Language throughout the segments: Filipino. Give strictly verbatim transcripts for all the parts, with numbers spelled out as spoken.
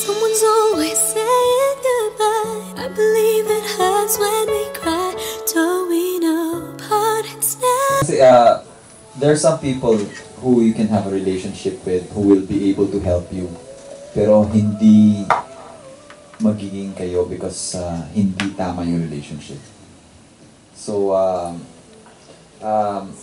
Someone's always saying goodbye. I believe it hurts when we cry. Don't we know apart it's now? Kasi, uh, there are some people who you can have a relationship with who will be able to help you. Pero hindi magiging kayo because uh, hindi tama yung relationship. So, um, um,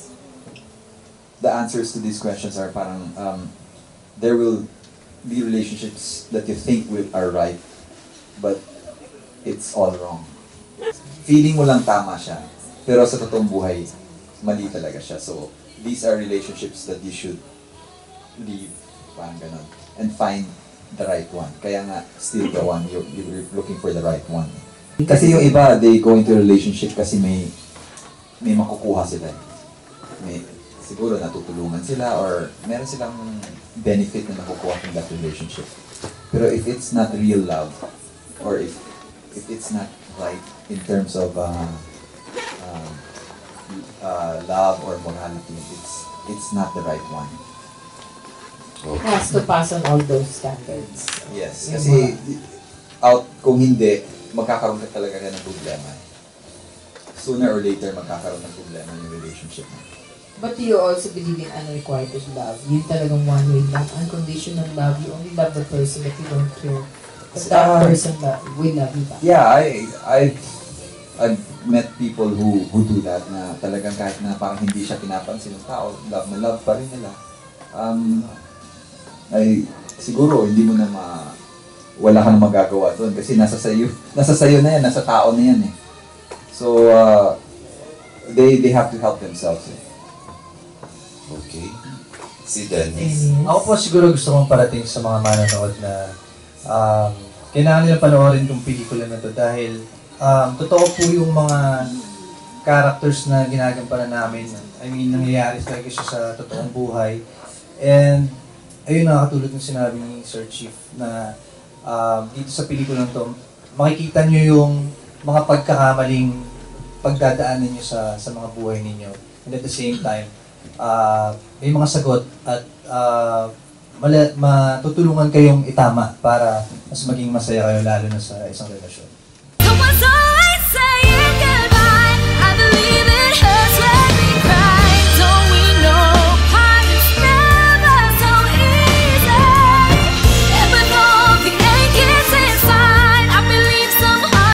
the answers to these questions are parang, um, there will be relationships that you think will are right, but it's all wrong. Feeling mo lang tama siya, pero sa totoong buhay, mali talaga siya. So, these are relationships that you should leave, parang ganun, and find the right one. Kaya nga, still the one, you're, you're looking for the right one. Kasi yung iba, they go into a relationship kasi may may makukuha sila. May, siguro natutulungan sila or meron silang benefit na nakukuha from that relationship. Pero if it's not real love, or if if it's not right in terms of uh, uh, uh, love or morality, it's it's not the right one. It has to pass on all those standards. Yes, kasi out kung hindi, magkakaroon ka talaga ng problema. Sooner or later, magkakaroon ng problema yung relationship mo. But do you also believe in unrequited love? Yun talagang one-way love, unconditional love. You only love the person that you don't care. But that uh, person that will love you back. Yeah, I, I've, I've met people who who do that, na talagang kahit na parang hindi siya pinapansin ng tao, love na love pa rin nila. Um, ay, siguro, hindi mo na ma... wala kang magagawa doon kasi nasa sayo, nasa sayo na yan, nasa tao na yan eh. So, uh, they they have to help themselves eh. Okay. Si Dennis. Ako po siguro gusto kong parating sa mga manonood na um, kailangan nila panoorin tong pelikula na to dahil um, totoo po yung mga characters na ginagampanan namin. I mean, nangyayari talaga siya sa totoong buhay. And ayun, nakakatulad ng sinabi ni Sir Chief na uh, dito sa pelikulang to, makikita nyo yung mga pagkakamaling pagdadaanan nyo sa, sa mga buhay ninyo. And at the same time, uh, may mga sagot at uh, mala, matutulungan kayong itama para mas maging masaya kayo lalo na sa isang relasyon.